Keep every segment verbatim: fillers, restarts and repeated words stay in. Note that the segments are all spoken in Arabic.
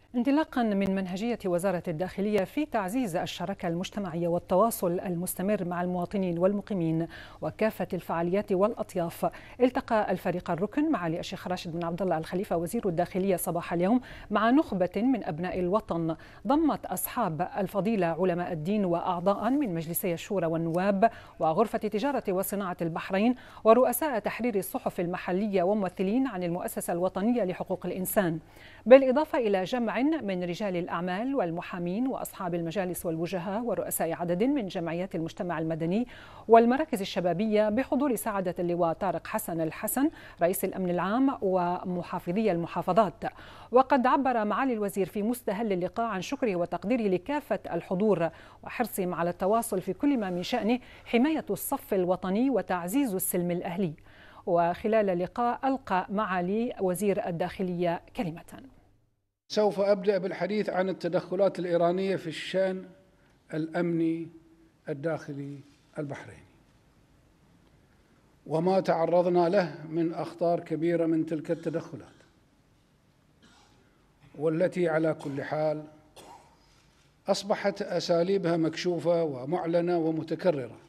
انطلاقا من منهجية وزارة الداخلية في تعزيز الشراكة المجتمعية والتواصل المستمر مع المواطنين والمقيمين وكافة الفعاليات والأطياف، التقى الفريق الركن معالي الشيخ راشد بن عبد الله الخليفة وزير الداخلية صباح اليوم مع نخبة من أبناء الوطن ضمت أصحاب الفضيلة علماء الدين وأعضاء من مجلسي الشورى والنواب وغرفة تجارة وصناعة البحرين ورؤساء تحرير الصحف المحلية وممثلين عن المؤسسة الوطنية لحقوق الإنسان، بالإضافة إلى جمع من رجال الأعمال والمحامين وأصحاب المجالس والوجهاء ورؤساء عدد من جمعيات المجتمع المدني والمراكز الشبابية بحضور سعادة اللواء طارق حسن الحسن رئيس الأمن العام ومحافظي المحافظات. وقد عبر معالي الوزير في مستهل اللقاء عن شكره وتقديره لكافة الحضور وحرصهم على التواصل في كل ما من شأنه حماية الصف الوطني وتعزيز السلم الأهلي. وخلال اللقاء ألقى معالي وزير الداخلية كلمة. سوف أبدأ بالحديث عن التدخلات الإيرانية في الشأن الأمني الداخلي البحريني وما تعرضنا له من أخطار كبيرة من تلك التدخلات، والتي على كل حال أصبحت أساليبها مكشوفة ومعلنة ومتكررة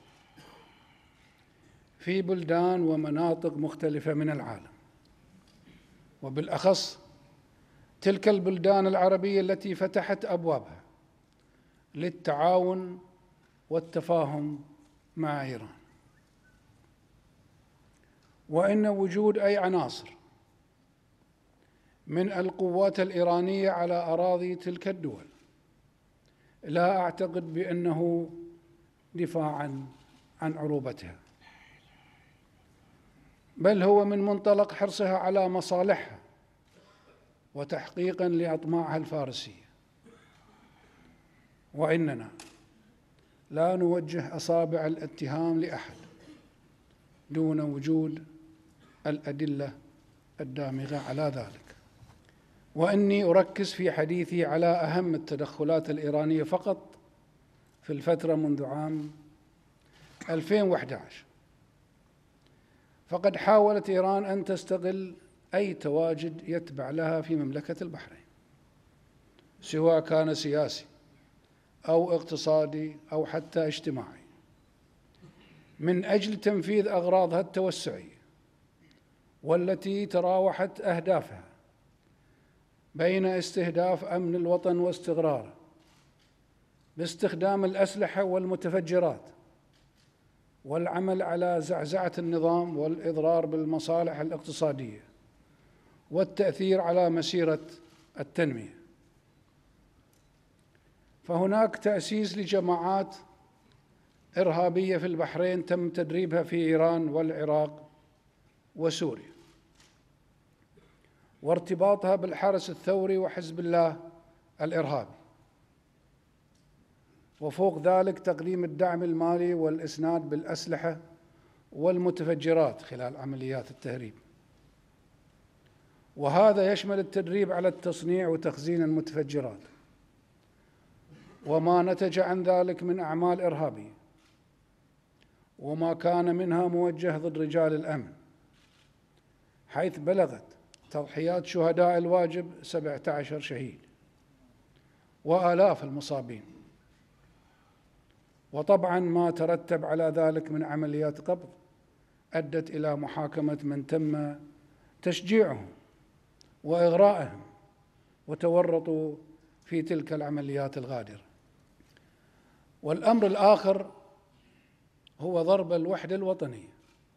في بلدان ومناطق مختلفة من العالم، وبالأخص تلك البلدان العربية التي فتحت أبوابها للتعاون والتفاهم مع إيران. وإن وجود أي عناصر من القوات الإيرانية على أراضي تلك الدول لا أعتقد بأنه دفاعاً عن عروبتها، بل هو من منطلق حرصها على مصالحها وتحقيقاً لأطماعها الفارسية. وإننا لا نوجه أصابع الاتهام لأحد دون وجود الأدلة الدامغة على ذلك. وإني أركز في حديثي على أهم التدخلات الإيرانية فقط في الفترة منذ عام ألفين وأحد عشر. فقد حاولت إيران أن تستغل أي تواجد يتبع لها في مملكة البحرين، سواء كان سياسي أو اقتصادي أو حتى اجتماعي، من أجل تنفيذ أغراضها التوسعية، والتي تراوحت أهدافها بين استهداف أمن الوطن واستقراره باستخدام الأسلحة والمتفجرات، والعمل على زعزعة النظام والإضرار بالمصالح الاقتصادية والتأثير على مسيرة التنمية. فهناك تأسيس لجماعات إرهابية في البحرين تم تدريبها في إيران والعراق وسوريا، وارتباطها بالحرس الثوري وحزب الله الإرهابي، وفوق ذلك تقديم الدعم المالي والإسناد بالأسلحة والمتفجرات خلال عمليات التهريب. وهذا يشمل التدريب على التصنيع وتخزين المتفجرات وما نتج عن ذلك من أعمال إرهابية، وما كان منها موجه ضد رجال الأمن، حيث بلغت تضحيات شهداء الواجب سبعة عشر شهيد وآلاف المصابين، وطبعا ما ترتب على ذلك من عمليات قبض أدت إلى محاكمة من تم تشجيعهم وإغرائهم وتورطوا في تلك العمليات الغادرة. والأمر الآخر هو ضرب الوحدة الوطنية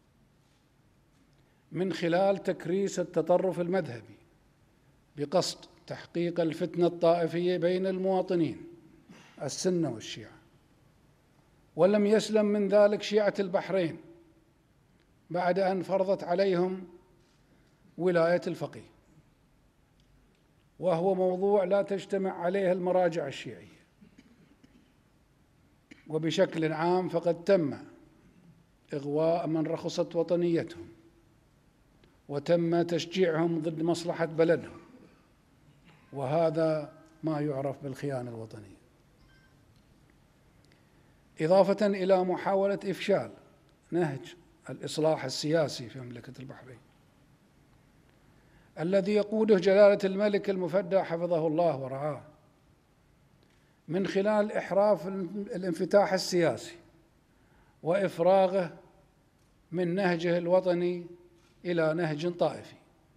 من خلال تكريس التطرف المذهبي بقصد تحقيق الفتنة الطائفية بين المواطنين السنة والشيعة. ولم يسلم من ذلك شيعة البحرين بعد أن فرضت عليهم ولاية الفقيه، وهو موضوع لا تجتمع عليه المراجع الشيعية. وبشكل عام فقد تم إغواء من رخصت وطنيتهم وتم تشجيعهم ضد مصلحة بلدهم، وهذا ما يعرف بالخيانة الوطنية، إضافة إلى محاولة إفشال نهج الإصلاح السياسي في مملكة البحرين الذي يقوده جلالة الملك المفدى حفظه الله ورعاه من خلال إحراف الانفتاح السياسي وإفراغه من نهجه الوطني إلى نهج طائفي،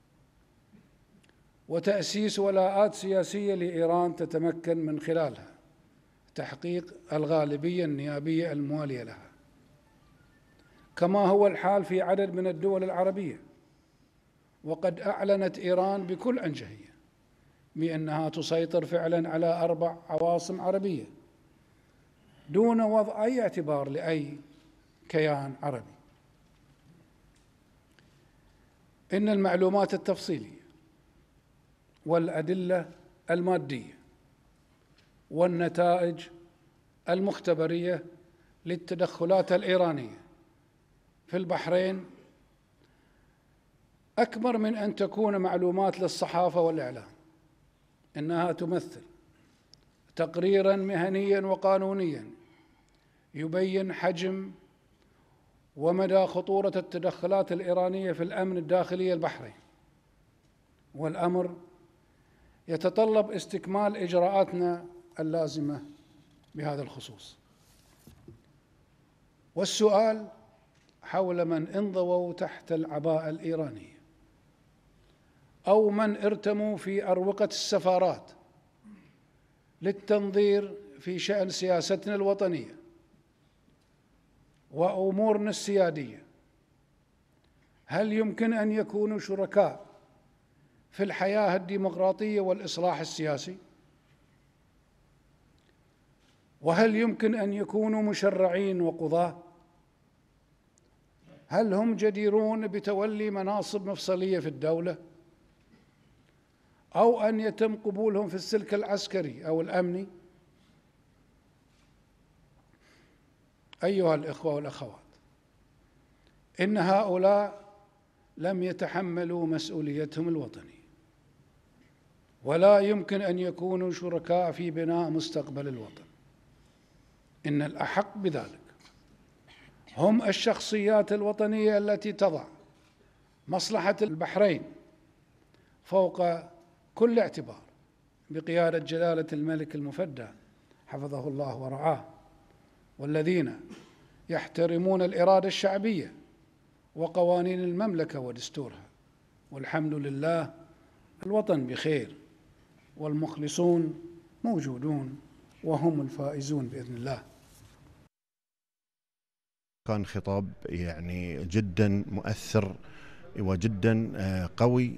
وتأسيس ولاءات سياسية لإيران تتمكن من خلالها تحقيق الغالبية النيابية الموالية لها، كما هو الحال في عدد من الدول العربية. وقد أعلنت إيران بكل أنجهية بأنها تسيطر فعلا على أربع عواصم عربية دون وضع أي اعتبار لأي كيان عربي. إن المعلومات التفصيلية والأدلة المادية والنتائج المختبرية للتدخلات الإيرانية في البحرين أكبر من أن تكون معلومات للصحافة والإعلام. إنها تمثل تقريراً مهنياً وقانونياً يبين حجم ومدى خطورة التدخلات الإيرانية في الأمن الداخلي البحرين، والأمر يتطلب استكمال إجراءاتنا اللازمة بهذا الخصوص. والسؤال حول من انضووا تحت العباءة الإيرانية أو من ارتموا في أروقة السفارات للتنظير في شأن سياستنا الوطنية وأمورنا السيادية، هل يمكن أن يكونوا شركاء في الحياة الديمقراطية والإصلاح السياسي؟ وهل يمكن أن يكونوا مشرعين وقضاة؟ هل هم جديرون بتولي مناصب مفصلية في الدولة؟ أو أن يتم قبولهم في السلك العسكري أو الأمني؟ أيها الإخوة والأخوات، إن هؤلاء لم يتحملوا مسؤوليتهم الوطنية، ولا يمكن أن يكونوا شركاء في بناء مستقبل الوطن. إن الأحق بذلك هم الشخصيات الوطنية التي تضع مصلحة البحرين فوق كل اعتبار، بقيادة جلالة الملك المفدى حفظه الله ورعاه، والذين يحترمون الإرادة الشعبية وقوانين المملكة ودستورها. والحمد لله، الوطن بخير والمخلصون موجودون وهم الفائزون بإذن الله. كان خطاب يعني جدا مؤثر وجدا قوي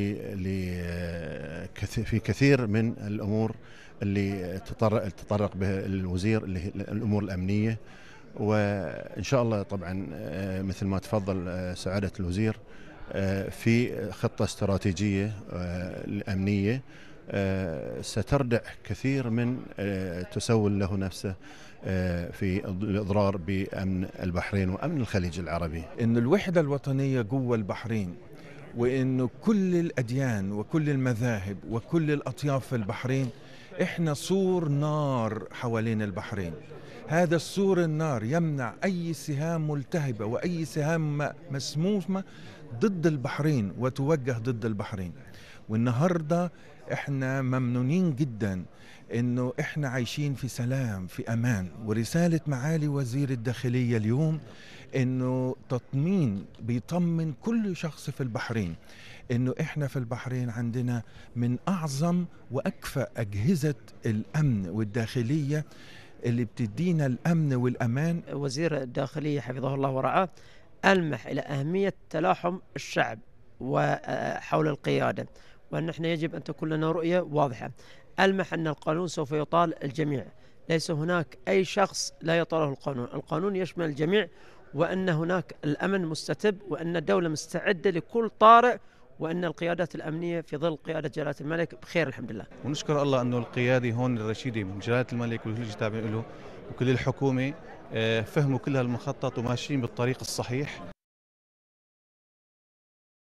في كثير من الأمور اللي تطرق به الوزير، اللي هي الأمور الأمنية. وإن شاء الله طبعا مثل ما تفضل سعادة الوزير في خطة استراتيجية الأمنية ستردع كثير من تسول له نفسه في الإضرار بأمن البحرين وأمن الخليج العربي. إن الوحدة الوطنية جوا البحرين، وإنه كل الأديان وكل المذاهب وكل الأطياف في البحرين إحنا سور نار حوالين البحرين. هذا السور النار يمنع أي سهام ملتهبة وأي سهام مسمومة ضد البحرين وتوجه ضد البحرين. والنهاردة إحنا ممنونين جدا إنه إحنا عايشين في سلام في أمان. ورسالة معالي وزير الداخلية اليوم إنه تطمين بيطمن كل شخص في البحرين إنه إحنا في البحرين عندنا من أعظم وأكفأ أجهزة الأمن والداخلية اللي بتدينا الأمن والأمان. وزير الداخلية حفظه الله ورعاه ألمح إلى أهمية تلاحم الشعب وحول القيادة، وأن احنا يجب أن تكون لنا رؤية واضحة. ألمح أن القانون سوف يطال الجميع، ليس هناك أي شخص لا يطاله القانون، القانون يشمل الجميع، وأن هناك الأمن مستتب، وأن الدولة مستعدة لكل طارئ، وأن القيادات الأمنية في ظل قيادة جلالة الملك بخير الحمد لله. ونشكر الله أنه القيادة هون الرشيدة من جلالة الملك والكل اللي تابعين له وكل الحكومة فهموا كل هالمخطط وماشيين بالطريق الصحيح.